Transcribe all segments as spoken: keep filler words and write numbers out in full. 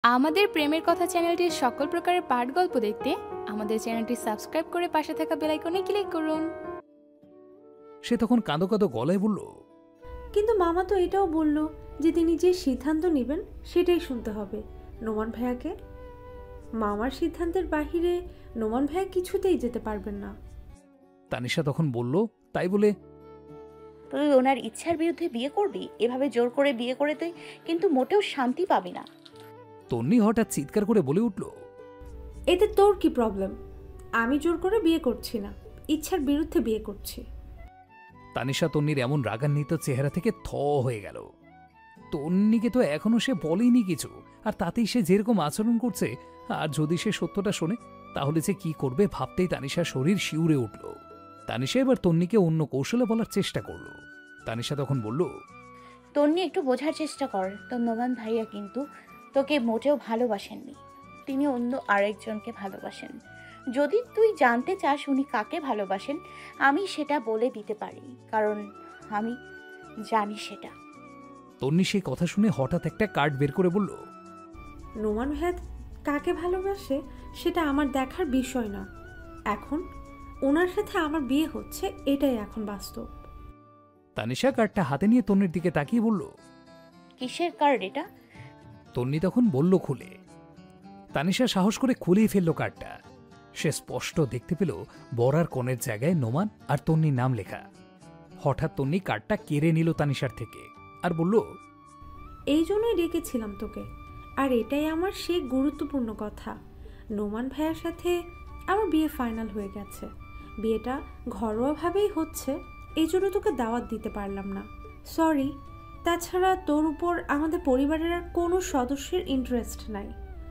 আমাদের প্রেমের কথা চ্যানেলটির সকল প্রকারের পাঠ গল্প দেখতে আমাদের চ্যানেলটি সাবস্ক্রাইব করে পাশে থাকা বেল আইকনে ক্লিক করুন। সে তখন কাঁদো কাঁদো গলায় বলল, কিন্তু মামা তো এটাও বলল যে তিনি যে সিদ্ধান্ত নেবেন সেটাই শুনতে হবে নোমান ভাইয়াকে। মামার সিদ্ধান্তের বাহিরে নোমান ভাইয়া কিছুতেই যেতে পারবেন না। তানিশা তখন বলল, তাই বলে তুই ওনার ইচ্ছার বিরুদ্ধে বিয়ে করবি? এভাবে জোর করে বিয়ে করে তুই কিন্তু মোটেও শান্তি পাবি না। তন্নি হঠাৎ চিৎকার করে বলে উঠল, এতে তোর কি প্রবলেম? আমি জোর করে বিয়ে করছি না, ইচ্ছার বিরুদ্ধে বিয়ে করছি। তানিশা তন্নির এমন রাগান্বিত চেহারা থেকে থ হয়ে গেল। তন্নিকে তো এখনো সে বলেনি কিছু, আর তাতেই সে যেরকম আচরণ করছে, আর যদি সে সত্যটা শোনে তাহলে যে কি করবে ভাবতেই তানিশার শরীর শিউরে উঠল। তানিশা এবার তন্নিকে অন্য কৌশলে বলার চেষ্টা করল। তানিশা তখন বলল, তন্নি একটু বোঝার চেষ্টা কর, তোর নোমান ভাইয়া কিন্তু তোকে মোটেও ভালোবাসেননি, তিনি অন্য আরেকজনকে ভালোবাসেন। যদি তুই জানতে চাস উনি কাকে ভালোবাসেন, আমি সেটা বলে দিতে পারি, কারণ আমি জানি সেটা। তন্নি সেই কথা শুনে হঠাৎ একটা কার্ড বের করে বলল, নোমান ভাইয়া কাকে ভালোবাসে সেটা আমার দেখার বিষয় না। এখন ওনার সাথে আমার বিয়ে হচ্ছে, এটাই এখন বাস্তব। তানিশা কার্ডটা হাতে নিয়ে তন্নির দিকে তাকিয়ে বলল, কিসের কার্ড এটা? তন্নি তখন বলল খুলে। তানিশা সাহস করে খুলেই ফেলল কার্ডটা। সে স্পষ্ট দেখতে পেল বরার কোণের জায়গায় নোমান আর তন্নির নাম লেখা। হঠাৎ তন্নি কার্ডটা কেড়ে নিল তানিশার থেকে আর বলল, এই জন্যই ডেকেছিলাম তোকে, আর এটাই আমার সে গুরুত্বপূর্ণ কথা। নোমান ভাইয়ার সাথে আমার বিয়ে ফাইনাল হয়ে গেছে, বিয়েটা ঘরোয়াভাবেই হচ্ছে, এই জন্য তোকে দাওয়াত দিতে পারলাম না, সরি। তাছাড়া তোর উপর আমাদের পরিবারের আর কোনো সদস্যের ইন্টারেস্ট নাই,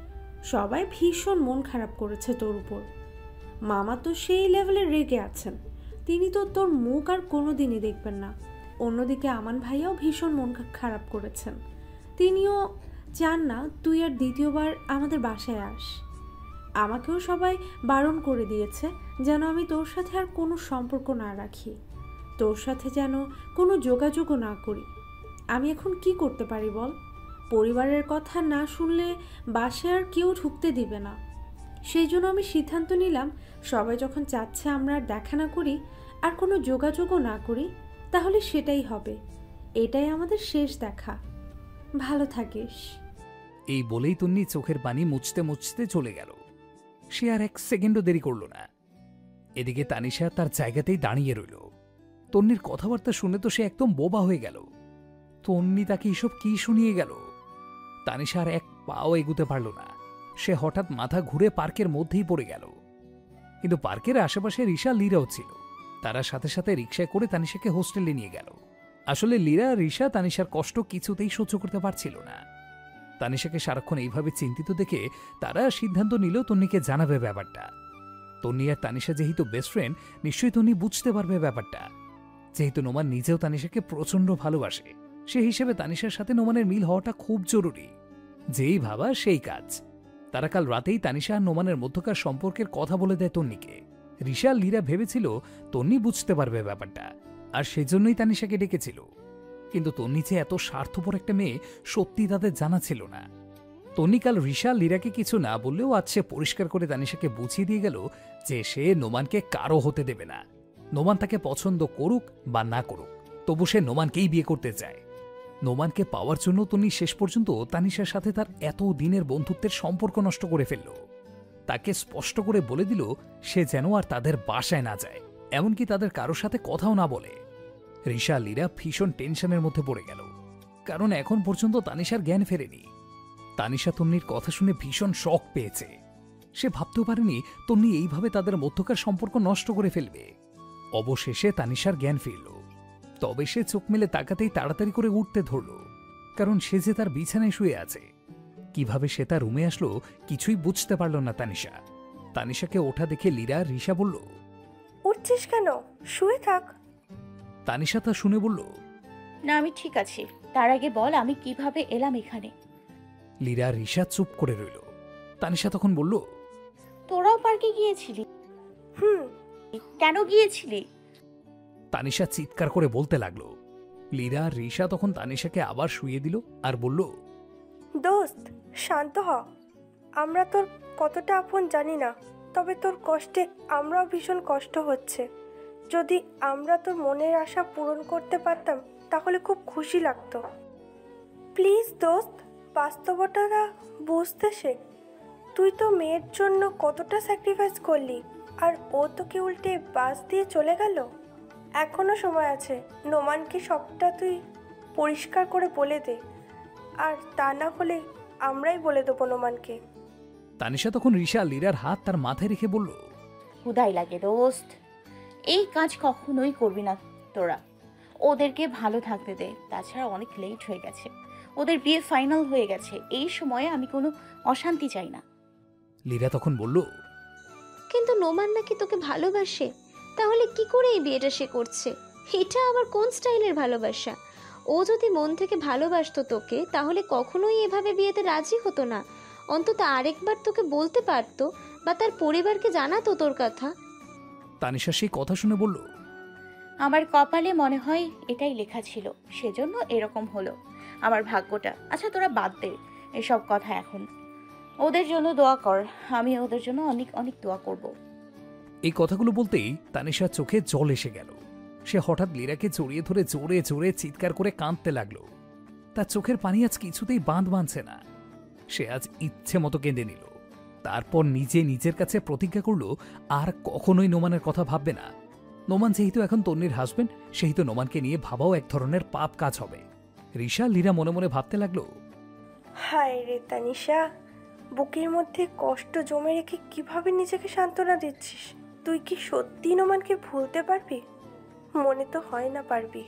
সবাই ভীষণ মন খারাপ করেছে তোর উপর। মামা তো সেই লেভেলে রেগে আছেন, তিনি তো তোর মুখ আর কোনো দিনই দেখবেন না। অন্যদিকে আমান ভাইয়াও ভীষণ মন খারাপ করেছেন, তিনিও চান না তুই আর দ্বিতীয়বার আমাদের বাসায় আস। আমাকেও সবাই বারণ করে দিয়েছে যেন আমি তোর সাথে আর কোনো সম্পর্ক না রাখি, তোর সাথে যেন কোনো যোগাযোগও না করি। আমি এখন কি করতে পারি বল? পরিবারের কথা না শুনলে বাসায় আর কেউ ঢুকতে দিবে না। সেই জন্য আমি সিদ্ধান্ত নিলাম, সবাই যখন চাচ্ছে আমরা আর দেখা না করি আর কোনো যোগাযোগও না করি, তাহলে সেটাই হবে। এটাই আমাদের শেষ দেখা। ভালো থাকিস। এই বলেই তন্নি চোখের পানি মুছতে মুছতে চলে গেল। সে আর এক সেকেন্ডও দেরি করল না। এদিকে তানিশা তার জায়গাতেই দাঁড়িয়ে রইল। তন্নির কথাবার্তা শুনে তো সে একদম বোবা হয়ে গেল। তন্নি তাকে এসব কি শুনিয়ে গেল? তানিশা আর এক পাও এগুতে পারল না। সে হঠাৎ মাথা ঘুরে পার্কের মধ্যেই পড়ে গেল। কিন্তু পার্কের আশেপাশে রিশা লীরাও ছিল। তারা সাথে সাথে রিকশায় করে তানিশাকে হোস্টেলে নিয়ে গেল। আসলে লীরা রিশা তানিশার কষ্ট কিছুতেই সহ্য করতে পারছিল না। তানিশাকে সারাক্ষণ এইভাবে চিন্তিত দেখে তারা সিদ্ধান্ত নিল তন্নিকে জানাবে ব্যাপারটা। তন্নি আর তানিশা যেহেতু বেস্ট ফ্রেন্ড, নিশ্চয়ই তন্নি বুঝতে পারবে ব্যাপারটা। যেহেতু নোমান নিজেও তানিশাকে প্রচন্ড ভালোবাসে, সে হিসেবে তানিশার সাথে নোমানের মিল হওয়াটা খুব জরুরি। যেই ভাবা সেই কাজ। তারা কাল রাতেই তানিশা আর নোমানের মধ্যকার সম্পর্কের কথা বলে দেয় তন্নিকে। রিশা লীরা ভেবেছিল তন্নি বুঝতে পারবে ব্যাপারটা, আর সেজন্যই তানিশাকে ডেকেছিল। কিন্তু তন্নি যে এত স্বার্থপর একটা মেয়ে সত্যি তাদের জানা ছিল না। তন্নি কাল রিশা লীরাকে কিছু না বললেও আজ সে পরিষ্কার করে তানিশাকে বুঝিয়ে দিয়ে গেল যে সে নোমানকে কারো হতে দেবে না। নোমান তাকে পছন্দ করুক বা না করুক, তবু সে নোমানকেই বিয়ে করতে চায়। নোমানকে পাওয়ার জন্য তন্নি শেষ পর্যন্ত তানিশার সাথে তার এত দিনের বন্ধুত্বের সম্পর্ক নষ্ট করে ফেলল। তাকে স্পষ্ট করে বলে দিল সে যেন আর তাদের বাসায় না যায়, এমনকি তাদের কারোর সাথে কথাও না বলে। রিশা লীরা ভীষণ টেনশনের মধ্যে পড়ে গেল, কারণ এখন পর্যন্ত তানিশার জ্ঞান ফেরেনি। তানিশা তন্নির কথা শুনে ভীষণ শক পেয়েছে। সে ভাবতেও পারেনি তন্নি এইভাবে তাদের মধ্যকার সম্পর্ক নষ্ট করে ফেলবে। অবশেষে তানিশার জ্ঞান ফিরল। তবে সে চোখ মেলে তাকাতেই তাড়াতাড়ি করে উঠতে ধরল, কারণ সে যে তার বিছানায় শুয়ে আছে। কিভাবে সে তার রুমে আসলো কিছুই বুঝতে পারল না তানিশা। তানিশাকে ওঠা দেখে লীরা রিশা বলল, উঠছিস কেন? শুয়ে থাক। তানিশা তা শুনে বলল, না, আমি ঠিক আছি। তার আগে বল আমি কিভাবে এলাম এখানে? লীরা রিশা চুপ করে রইল। তানিশা তখন বলল, তোরাও পার্কে গিয়েছিলি? হুম। কেন গিয়েছিলি? তানিশা চিৎকার করে বলতে লাগলো। লীরা রিশা তখন তানিশাকে আবার শুয়ে দিল আর বলল, দোস্ত শান্ত হ। আমরা তোর কতটা আপন জানি না, তবে তোর কষ্টে আমরাও ভীষণ কষ্ট হচ্ছে। যদি আমরা তোর মনের আশা পূরণ করতে পারতাম তাহলে খুব খুশি লাগতো। প্লিজ দোস্ত, বাস্তবতাটা বুঝতে শেখ। তুই তো মেয়ের জন্য কতটা স্যাক্রিফাইস করলি, আর ও তোকে উল্টে বাস দিয়ে চলে গেল। এখনো সময় আছে, নোমানকে সবটা তুই পরিষ্কার করে বলে দে, আর তা না হলে আমরাই বলে দেবো নোমানকে। তানিশা তখন রিশা লীরার হাত তার মাথায় রেখে বলল, হুদাই লাগে দোস্ত, এই কাজ কখনোই করবি না তোরা। ওদেরকে ভালো থাকতে দে। তাছাড়া অনেক লেট হয়ে গেছে, ওদের বিয়ে ফাইনাল হয়ে গেছে। এই সময়ে আমি কোনো অশান্তি চাই না। লীরা তখন বলল, কিন্তু নোমান নাকি তোকে ভালোবাসে, তাহলে কি করে এই বিয়েটা সে করছে? এটা আবার কোন স্টাইলের ভালোবাসা? ও যদি মন থেকে ভালোবাসতো তোকে তাহলে কখনোই এভাবে বিয়েতে রাজি হতো না। অন্তত আরেকবার তোকে বলতে পারতো, বা তার পরিবারকে জানাতো তোর কথা। তানিশা সেই কথা শুনে বলল, আমার কপালে মনে হয় এটাই লেখা ছিল, সেজন্য এরকম হলো আমার ভাগ্যটা। আচ্ছা তোরা বাদ দে এসব কথা এখন, ওদের জন্য দোয়া কর। আমি ওদের জন্য অনেক অনেক দোয়া করব। এই কথাগুলো বলতেই তানিশার চোখে জল এসে গেল। সে হঠাৎ লীরাকে জড়িয়ে ধরে জোরে জোরে চিৎকার করে কাঁদতে লাগলো। তার চোখের পানি আজ কিছুতেই বাঁধ বাঁধছে না। সে আজ ইচ্ছে মতো কেঁদে নিল। তারপর নিজে নিজের কাছে প্রতিজ্ঞা করল আর কখনোই নোমানের কথা ভাববে না। নোমান যেহেতু এখন তন্নির হাজবেন্ড, সেহেতু নোমানকে নিয়ে ভাবাও এক ধরনের পাপ কাজ হবে। রিশা লীরা মনে মনে ভাবতে লাগলো, হায় রে তানিশা, বুকের মধ্যে কষ্ট জমে রেখে কিভাবে নিজেকে সান্ত্বনা দিচ্ছিস? তুই কি সত্যি নোমানকে ভুলতে পারবি? মনে তো হয় না পারবি।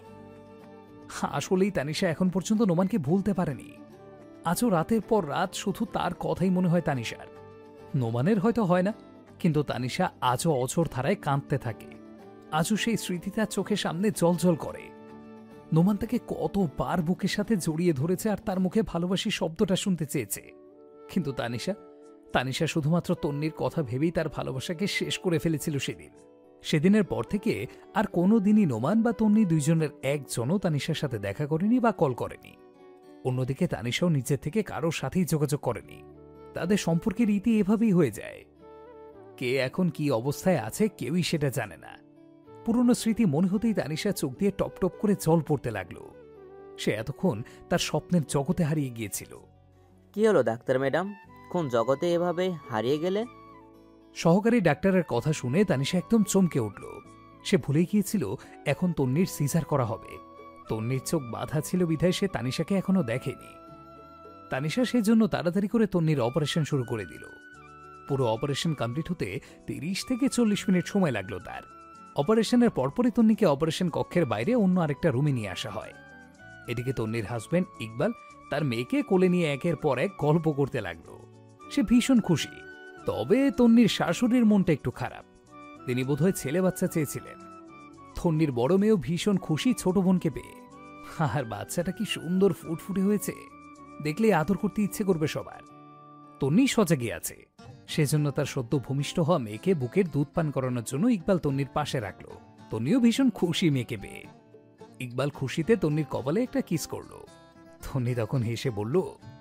আসলেই তানিশা এখন পর্যন্ত নোমানকে ভুলতে পারেনি। আজও রাতের পর রাত শুধু তার কথাই মনে হয় তানিশার। নোমানের হয়তো হয় না, কিন্তু তানিশা আজও অঝোর ধারায় কাঁদতে থাকে। আজও সেই স্মৃতি তার চোখের সামনে জলজল করে। নোমান তাকে কতবার বুকের সাথে জড়িয়ে ধরেছে আর তার মুখে ভালোবাসি শব্দটা শুনতে চেয়েছে, কিন্তু তানিশা তানিশা শুধুমাত্র তন্নির কথা ভেবেই তার ভালোবাসাকে শেষ করে ফেলেছিল সেদিন। সেদিনের পর থেকে আর কোনো দিনই নোমান বা তন্নি দুইজনের একজনও তানিশার সাথে দেখা করেনি বা কল করেনি। অন্যদিকে তানিশাও নিজের থেকে কারোর সাথেই যোগাযোগ করেনি। তাদের সম্পর্কের রীতি এভাবেই হয়ে যায়। কে এখন কি অবস্থায় আছে কেউই সেটা জানে না। পুরনো স্মৃতি মনে হতেই তানিশা চোখ দিয়ে টপ টপ করে জল পড়তে লাগলো। সে এতক্ষণ তার স্বপ্নের জগতে হারিয়ে গিয়েছিল। কি হলো ডাক্তার ম্যাডাম, কোন জগতে এভাবে হারিয়ে গেলেন? সহকারী ডাক্তারের কথা শুনে তানিশা একদম চমকে উঠল। সে ভুলে গিয়েছিল এখন তন্নির সিজার করা হবে। তন্নির চোখ বাঁধা ছিল বিধায় সে তানিশাকে এখনো দেখেনি। তানিশা সেজন্য তাড়াতাড়ি করে তন্নির অপারেশন শুরু করে দিল। পুরো অপারেশন কমপ্লিট হতে তিরিশ থেকে চল্লিশ মিনিট সময় লাগলো তার। অপারেশনের পরপরই তন্নিকে অপারেশন কক্ষের বাইরে অন্য আরেকটা রুমে নিয়ে আসা হয়। এদিকে তন্নির হাজবেন্ড ইকবাল তার মেয়েকে কোলে নিয়ে একের পর এক গল্প করতে লাগলো। সে ভীষণ খুশি। তবে তন্নির শাশুড়ির মনটা একটু খারাপ। তিনি বোধহয় ছেলে বাচ্চা চেয়েছিলেন। তন্নির বড় মেয়েও ভীষণ খুশি ছোট বোনকে পেয়ে। আর বাচ্চাটা কি সুন্দর ফুটফুটে হয়েছে, দেখলে আদর করতে ইচ্ছে করবে সবার। তন্নি সজাগে আছে, সেজন্য তার সদ্য ভূমিষ্ঠ হওয়া মেয়েকে বুকের দুধ পান করানোর জন্য ইকবাল তন্নির পাশে রাখল। তন্নিও ভীষণ খুশি মেয়েকে পেয়ে। ইকবাল খুশিতে তন্নির কপালে একটা কিস করল। তন্নি তখন হেসে বলল,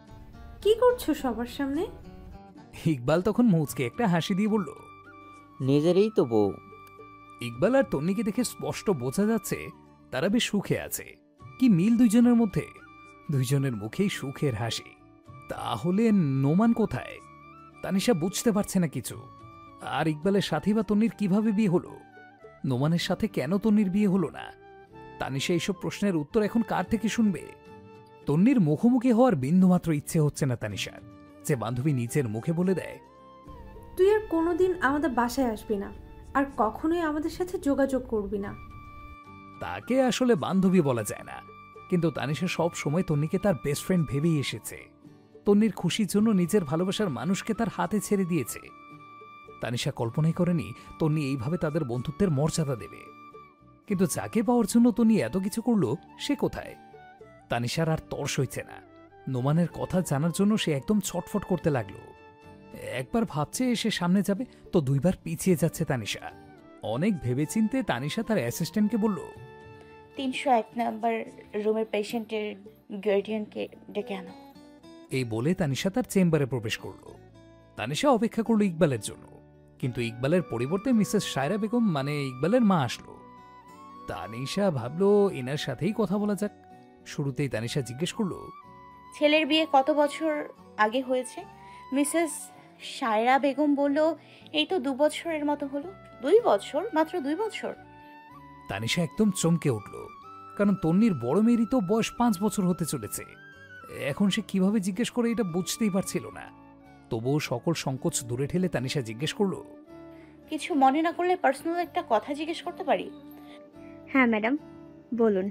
কি করছো সবার সামনে? ইকবাল তখন মুচকে একটা হাসি দিয়ে বলল, নিজেরই তো বউ। ইকবাল আর তন্নিকে দেখে স্পষ্ট বোঝা যাচ্ছে তারা বেশ সুখে আছে। কি মিল দুইজনের মধ্যে, দুইজনের মুখেই সুখের হাসি। তাহলে নোমান কোথায়? তানিশা বুঝতে পারছে না কিছু। আর ইকবালের সাথে বা তন্নির কিভাবে বিয়ে হলো? নোমানের সাথে কেন তন্নির বিয়ে হলো না? তানিশা এইসব প্রশ্নের উত্তর এখন কার থেকে শুনবে? তন্নির মুখোমুখি হওয়ার বিন্দুমাত্র ইচ্ছে হচ্ছে না তানিশার। যে বান্ধবী নিজের মুখে বলে দেয়, তুই আর কোনোদিন আমাদের বাসায় আসবি না, আর কখনোই আমাদের সাথে যোগাযোগ করবি না। তাকে আসলে বান্ধবী বলা যায় না, কিন্তু তানিশা সব সময় তন্নিকে তার বেস্ট ফ্রেন্ড ভেবেই এসেছে। তন্নির খুশির জন্য নিজের ভালোবাসার মানুষকে তার হাতে ছেড়ে দিয়েছে। তানিশা কল্পনাই করেনি তন্নি এইভাবে তাদের বন্ধুত্বের মর্যাদা দেবে। কিন্তু যাকে পাওয়ার জন্য তন্নি এত কিছু করল, সে কোথায়? তানিশার আর তর্স হইছে না। নোমানের কথা জানার জন্য সে একদম ছটফট করতে লাগলো। একবার ভাবছে সে সামনে যাবে, তো দুইবার পিছিয়ে যাচ্ছে তানিশা। অনেক ভেবেচিন্তে তানিশা তার অ্যাসিস্ট্যান্টকে বলল, তিনশো এক নাম্বার রুমের পেশেন্টের গার্ডিয়ানকে ডেকে আনো। এই বলে তানিশা তার চেম্বারে প্রবেশ করল। তানিশা অপেক্ষা করল ইকবালের জন্য, কিন্তু ইকবালের পরিবর্তে মিসেস সায়রা বেগম মানে ইকবালের মা আসলো। তানিশা ভাবল এনার সাথেই কথা বলা যাক। শুরুতেই তানিশা জিজ্ঞেস করল, ছেলের বিয়ে কত বছর আগে হয়েছে? মিসেস সায়রা বেগম বলল, এই তো দু বছরের মতো হলো। দুই বছর? মাত্র দুই বছর? তানিশা একদম চমকে উঠল, কারণ তন্নির বড় মেয়েরই তো বয়স পাঁচ বছর হতে চলেছে। এখন সে কিভাবে জিজ্ঞেস করে এটা বুঝতেই পারছিল না। তবুও সকল সংকোচ দূরে ঠেলে তানিশা জিজ্ঞেস করল, কিছু মনে না করলে পার্সোনাল একটা কথা জিজ্ঞেস করতে পারি? হ্যাঁ ম্যাডাম, বলুন।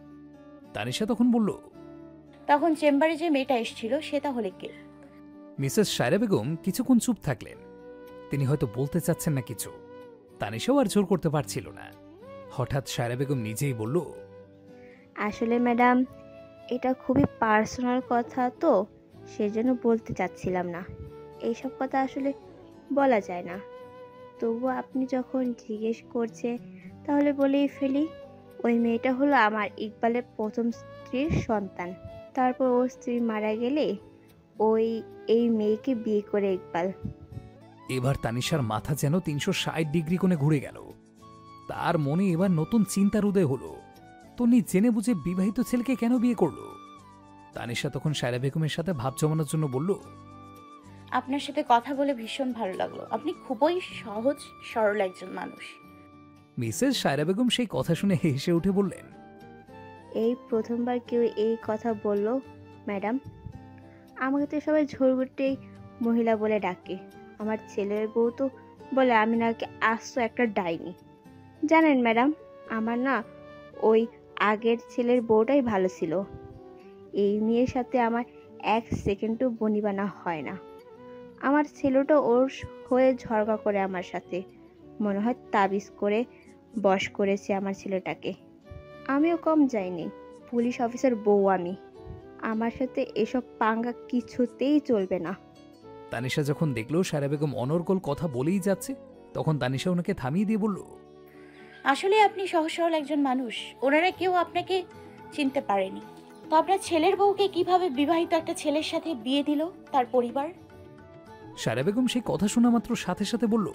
তানিশা তখন বলল, তখন চেম্বারে যে মেয়েটা এসেছিল সে তাহলে কে? মিসেস সায়রা বেগম কিছুক্ষণ চুপ থাকলেন। তিনি হয়তো বলতে চাচ্ছেন না কিছু। তানিশাও আর জোর করতে পারছিল না। হঠাৎ সায়রা বেগম নিজেই বলল, আসলে ম্যাডাম, এটা খুবই পার্সোনাল কথা, তো সেজন্য বলতে চাচ্ছিলাম না। এইসব কথা আসলে বলা যায় না। তবু আপনি যখন জিজ্ঞেস করছে তাহলে বলেই ফেলি। ওই মেয়েটা হলো আমার ইকবালের প্রথম স্ত্রীর সন্তান। তারপর ওর স্ত্রী মারা গেলে ওই এই মেয়েকে বিয়ে করে ইকবাল। এবার তানিশার মাথা যেন তিনশো ষাট ডিগ্রি কোণে ঘুরে গেল। তার মনে এবার নতুন চিন্তার উদয় হলো, তন্নি জেনে বুঝে বিবাহিত ছেলেকে কেন বিয়ে করলো। তানিশা তখন সায়রা বেগমের সাথে ভাব জমানোর জন্য বলল, আপনার সাথে কথা বলে ভীষণ ভালো লাগলো। আপনি খুবই সহজ সরল একজন মানুষ। মিসেস সায়রা বেগম সেই কথা শুনে হেসে উঠে বললেন, এই প্রথমবার কেউ এই কথা বলল ম্যাডাম। আমাকে তো সবাই ঝড়গুটে মহিলা বলে ডাকে। আমার ছেলের বউ তো বলে আমি নাকি আস্ত একটা ডাইনি। জানেন ম্যাডাম, আমার না ওই আগের ছেলের বউটাই ভালো ছিল। এই মেয়ের সাথে আমার এক সেকেন্ডও বনিবানা হয় না। আমার ছেলেটা ওর হয়ে ঝগড়া করে আমার সাথে, মনে হয় তাবিজ করে বশ করেছে আমার ছেলেটাকে। আমিও কম যাইনি, পুলিশ অফিসার বউ আমি। আমার সাথে এসব পাঙ্গা কিছুতেই চলবে না। তানিশা যখন দেখলো সায়রা বেগম অনর্গল কথা বলেই যাচ্ছে, তখন তানিশা ওনাকে থামিয়ে দিয়ে বলল, আসলে আপনি সহজ সরল একজন মানুষ। ওনারা কেউ আপনাকে চিনতে পারেনি। তো আপনার ছেলের বউকে কিভাবে বিবাহিত একটা ছেলের সাথে বিয়ে দিল তার পরিবার? সায়রা বেগম সেই কথা শোনা মাত্র সাথে সাথে বলল,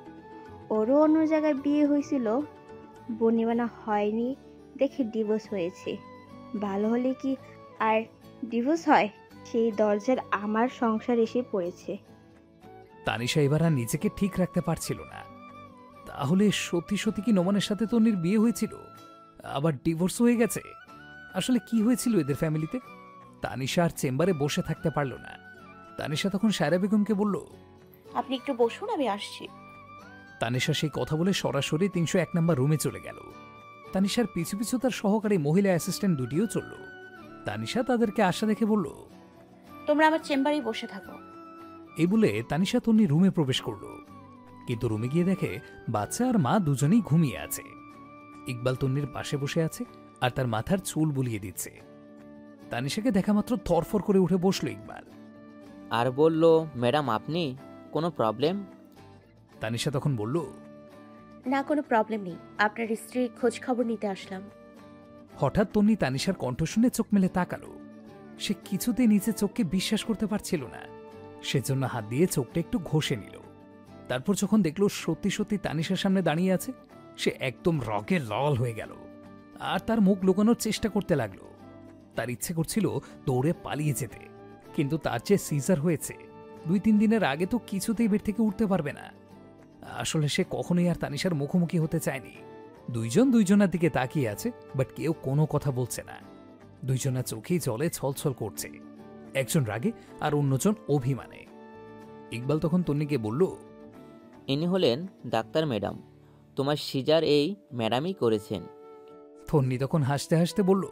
ওরও অন্য জায়গায় বিয়ে হয়েছিল, বনিবানা হয়নি দেখে ডিভোর্স হয়েছে। ভালো হলে কি আর ডিভোর্স হয়? সেই দরজার আমার সংসার এসে পড়েছে। তানিশা এবার আর নিজেকে ঠিক রাখতে পারছিল না। তাহলে সত্যি সত্যি কি নোমানের সাথে তন্নির বিয়ে হয়েছিল, আবার ডিভোর্স হয়ে গেছে? আসলে কি হয়েছিল এদের ফ্যামিলিতে? তানিশা আর চেম্বারে বসে থাকতে পারল না। তানিশা তখন সায়রা বেগমকে বলল, আপনি একটু বসুন, আমি আসছি। তানিশা সেই কথা বলে সরাসরি তিনশো এক নম্বর রুমে চলে গেল। তানিশার পিছু পিছু তার সহকারী মহিলা অ্যাসিস্ট্যান্ট দুটিও চলল। তানিশা তাদেরকে আসা দেখে বলল, তোমরা আমার চেম্বারেই বসে থাকো। এই বলে তানিশা তন্নি রুমে প্রবেশ করল। কিন্তু রুমে গিয়ে দেখে বাচ্চা আর মা দুজনেই ঘুমিয়ে আছে। ইকবাল তন্নির পাশে বসে আছে আর তার মাথার চুল বুলিয়ে দিচ্ছে। তানিশাকে দেখা মাত্র থরফর করে উঠে বসল ইকবাল আর বলল, ম্যাডাম আপনি কোনো প্রবলেম? তানিশা তখন বলল, না, কোনো প্রবলেম নেই। আপনার স্ত্রীর খোঁজ খবর নিতে আসলাম। হঠাৎ তন্নি তানিশার কণ্ঠ শুনে চোখ মেলে তাকালো। সে কিছুতেই নিজের চোখকে বিশ্বাস করতে পারছিল না। সেজন্য হাত দিয়ে চোখটা একটু ঘষে নিল। তারপর যখন দেখলো সত্যি সত্যি তানিশার সামনে দাঁড়িয়ে আছে, সে একদম রগে লাল হয়ে গেল আর তার মুখ লুকানোর চেষ্টা করতে লাগলো। তার ইচ্ছে করছিল দৌড়ে পালিয়ে যেতে, কিন্তু তার যে সিজার হয়েছে, দুই তিন দিনের আগে তো কিছুতেই বেড থেকে উঠতে পারবে না। আসলে সে কখনোই আর তানিশার মুখোমুখি হতে চায়নি। দুইজন দুইজনের দিকে তাকিয়ে আছে, বাট কেউ কোনো কথা বলছে না। দুইজনের চোখেই জলে ছলছল করছে, একজন রাগে আর অন্যজন অভিমানে। ইকবাল তখন তন্নিকে বলল, ইনি হলেন ডাক্তার ম্যাডাম, তোমার সিজার এই ম্যাডামই করেছেন। তন্নি তখন হাসতে হাসতে বলল,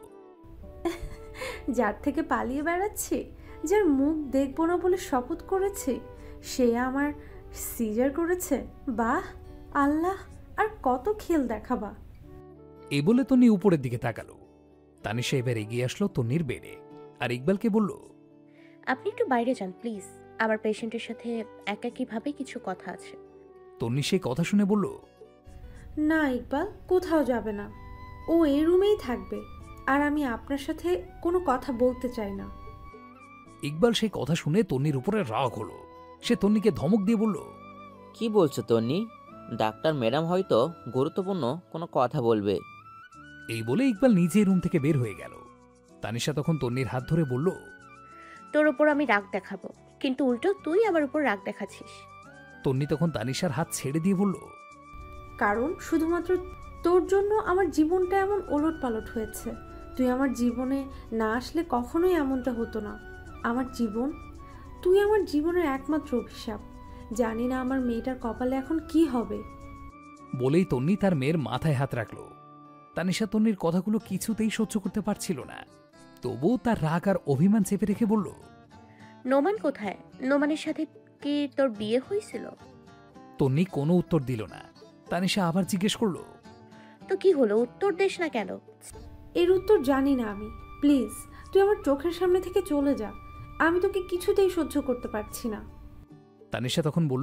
যার থেকে পালিয়ে বেড়াচ্ছি, যার মুখ দেখবো না বলে শপথ করেছি, সে আমার সিজার করেছে? বাহ আল্লাহ, আর কত খেল দেখাবা। এই বলে তন্নি উপরের দিকে তাকালো। তানিশা এবার এগিয়ে আসলো তন্নির বেডে আর ইকবালকে বলল, আপনি একটু বাইরে যান প্লিজ, আমার পেশেন্টের সাথে একাকীভাবে কিছু কথা আছে। তন্নি সেই কথা শুনে বলল, না ইকবাল, কোথাও যাবে না। ও এই রুমেই থাকবে, আর আমি আপনার সাথে কোনো কথা বলতে চাই না। ইকবাল সেই কথা শুনে তন্নির উপরে রাগ হলো। সে তন্নিকে ধমক দিয়ে বলল, কি বলছো তন্নি? ডাক্তার ম্যাডাম হয়তো গুরুত্বপূর্ণ কোনো কথা বলবে। এই বলে ইকবাল নিজেই রুম থেকে বের হয়ে গেল। তানিশা তখন তন্নির হাত ধরে বলল, তোর ওপর আমি রাগ দেখাবো, কিন্তু উল্টো তুই আমার উপর রাগ দেখাচ্ছিস। তন্নি তখন তানিশার হাত ছেড়ে দিয়ে বলল, কারণ শুধুমাত্র তোর জন্য আমার জীবনটা এমন ওলট পালট হয়েছে। তুই আমার জীবনে না আসলে কখনোই এমনটা হতো না। আমার জীবন, তুই আমার জীবনের একমাত্র অভিশাপ। জানি না আমার মেয়েটার কপালে এখন কি হবে। বলেই তন্নি তার মেয়ের মাথায় হাত রাখল। তানিশা তন্নির কথাগুলো কিছুতেই সহ্য করতে পারছিল না। তবুও তার রাগ আর অভিমান চেপে রেখে বলল, নোমান কোথায়? নোমানের সাথে কি তোর বিয়ে হয়েছিল? তন্নি কোনো উত্তর দিল না। তানিশা আবার জিজ্ঞেস করল, তো কি হলো, উত্তর দেশ না কেন? এর উত্তর জানি না আমি। প্লিজ তুই আমার চোখের সামনে থেকে চলে যা। আমি তোকে কিছুতেই সহ্য করতে পারছি না। তানিশা তখন বলল,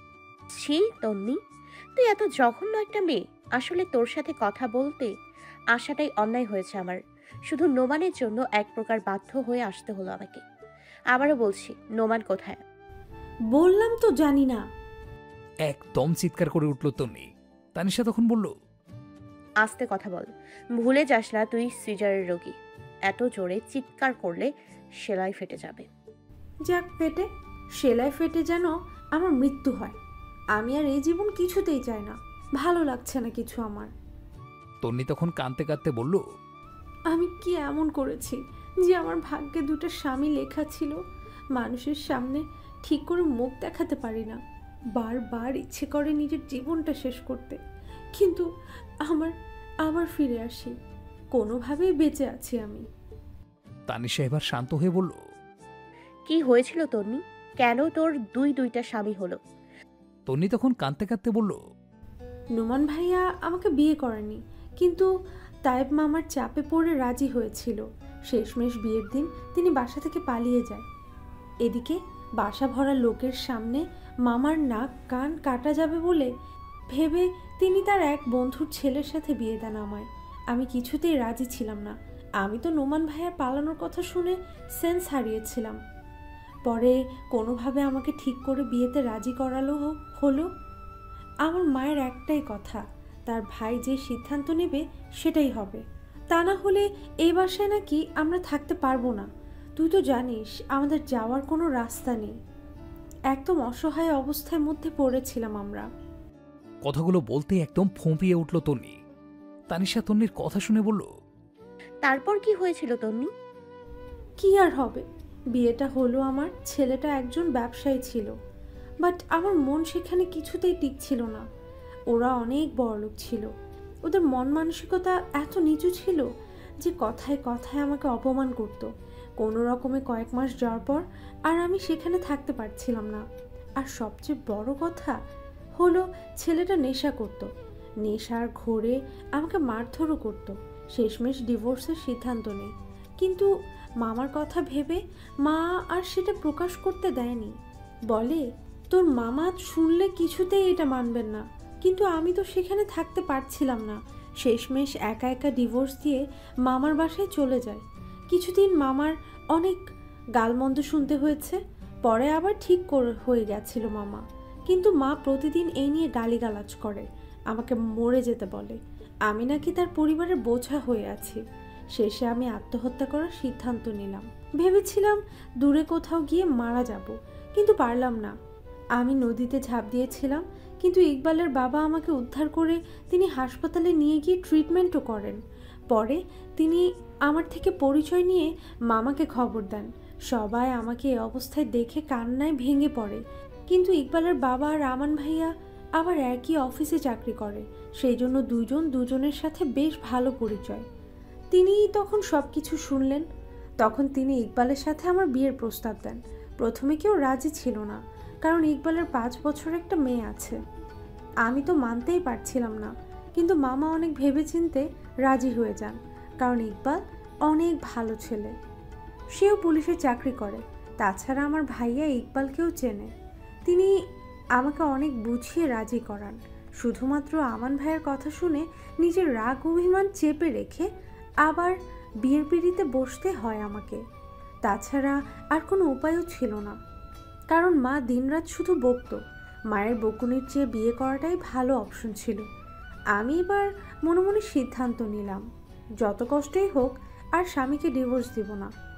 ছি তন্নি, তুই এত জঘন্য একটা মেয়ে। আসলে তোর সাথে কথা বলতে আসাটাই অন্যায় হয়েছে আমার। শুধু নোমানের জন্য এক প্রকার বাধ্য হয়ে আসতে হলো আমাকে। আবারও বলছি, নোমান কোথায়? বললাম তো জানি না। একদম চিৎকার করে উঠল তন্নি। তানিশা তখন বলল, আস্তে কথা বল, ভুলে যাস না তুই সিজারের রোগী। এত জোরে চিৎকার করলে সেলাই ফেটে যাবে। যাক ফেটে, সেলাই ফেটে যেন আমার মৃত্যু হয়। আমি আর এই জীবন কিছুতেই চাই না। ভালো লাগছে না কিছু আমার। তন্নি তখন কাঁদতে কাঁদতে বলল, আমি কি এমন করেছি যে আমার ভাগ্যে দুটো স্বামী লেখা ছিল? মানুষের সামনে ঠিক করে মুখ দেখাতে পারি না। বারবার ইচ্ছে করে নিজের জীবনটা শেষ করতে, কিন্তু আমার আবার ফিরে আসি। কোনোভাবেই বেঁচে আছি আমি। তানিশা এবার শান্ত হয়ে বলল, কি হয়েছিল তন্নি? কেন তোর দুই দুইটা স্বামী হলো? তন্নি তখন কাঁদতে কাঁদতে বলল, নোমান ভাইয়া আমাকে বিয়ে করেনি, কিন্তু তাইব মামার চাপে পড়ে রাজি হয়েছিল। শেষমেশ বিয়ের দিন তিনি বাসা থেকে পালিয়ে যায়। এদিকে বাসা ভরা লোকের সামনে মামার নাক কান কাটা যাবে বলে ভেবে তিনি তার এক বন্ধুর ছেলের সাথে বিয়ে দেন আমায়। আমি কিছুতেই রাজি ছিলাম না। আমি তো নোমান ভাইয়ার পালানোর কথা শুনে সেন্স হারিয়েছিলাম। পরে কোনোভাবে আমাকে ঠিক করে বিয়েতে রাজি করালো হলো। আমার মায়ের একটাই কথা, তার ভাই যে সিদ্ধান্ত নেবে সেটাই হবে। তা না হলে এই বাসায় নাকি আমরা থাকতে পারবো না। তুই তো জানিস আমাদের যাওয়ার কোনো রাস্তা নেই। একদম অসহায় অবস্থার মধ্যে পড়েছিলাম আমরা। কথাগুলো বলতে একদম ফোঁপিয়ে উঠল তন্নি। তানিশা তন্নির কথা শুনে বলল, তারপর কি হয়েছিল তন্নি? কি আর হবে, বিয়েটা হলো আমার। ছেলেটা একজন ব্যবসায়ী ছিল, বাট আমার মন সেখানে কিছুতেই টিকছিল না। ওরা অনেক বড়লোক ছিল। ওদের মন মানসিকতা এত নিচু ছিল যে কথায় কথায় আমাকে অপমান করত। কোনো রকমে কয়েক মাস যাওয়ার পর আর আমি সেখানে থাকতে পারছিলাম না। আর সবচেয়ে বড় কথা হলো ছেলেটা নেশা করত। নেশার ঘোরে আমাকে মারধরও করত। শেষমেশ ডিভোর্সের সিদ্ধান্ত নেই, কিন্তু মামার কথা ভেবে মা আর সেটা প্রকাশ করতে দেয়নি। বলে তোর মামা শুনলে কিছুতেই এটা মানবেন না। কিন্তু আমি তো সেখানে থাকতে পারছিলাম না। শেষমেশ একা একা ডিভোর্স দিয়ে মামার বাসায় চলে যায়। কিছুদিন মামার অনেক গালমন্দ শুনতে হয়েছে, পরে আবার ঠিক করে হয়ে গেছিল মামা। কিন্তু মা প্রতিদিন এই নিয়ে গালিগালাজ করে, আমাকে মরে যেতে বলে। আমি নাকি তার পরিবারের বোঝা হয়ে আছি। শেষে আমি আত্মহত্যা করার সিদ্ধান্ত নিলাম। ভেবেছিলাম দূরে কোথাও গিয়ে মারা যাব, কিন্তু পারলাম না। আমি নদীতে ঝাঁপ দিয়েছিলাম, কিন্তু ইকবালের বাবা আমাকে উদ্ধার করে তিনি হাসপাতালে নিয়ে গিয়ে ট্রিটমেন্টও করেন। পরে তিনি আমার থেকে পরিচয় নিয়ে মামাকে খবর দেন। সবাই আমাকে এই অবস্থায় দেখে কান্নায় ভেঙে পড়ে। কিন্তু ইকবালের বাবা আর আমান ভাইয়া আবার একই অফিসে চাকরি করে, সেই জন্য দুজন দুজনের সাথে বেশ ভালো পরিচয়। তিনি তখন সব কিছু শুনলেন। তখন তিনি ইকবালের সাথে আমার বিয়ের প্রস্তাব দেন। প্রথমে কেউ রাজি ছিল না, কারণ ইকবালের পাঁচ বছর একটা মেয়ে আছে। আমি তো মানতেই পারছিলাম না, কিন্তু মামা অনেক ভেবেচিন্তে রাজি হয়ে যান, কারণ ইকবাল অনেক ভালো ছেলে। সেও পুলিশে চাকরি করে। তাছাড়া আমার ভাইয়া ইকবালকেও চেনে। তিনি আমাকে অনেক বুঝিয়ে রাজি করান। শুধুমাত্র আমান ভাইয়ের কথা শুনে নিজের রাগ অভিমান চেপে রেখে আবার বিয়ের পিঁড়িতে বসতে হয় আমাকে। তাছাড়া আর কোনো উপায়ও ছিল না, কারণ মা দিনরাত শুধু বকতো। মায়ের বকুনির চেয়ে বিয়ে করাটাই ভালো অপশন ছিল। আমি এবার মনে মনে সিদ্ধান্ত নিলাম, যত কষ্টই হোক আর স্বামীকে ডিভোর্স দিব না।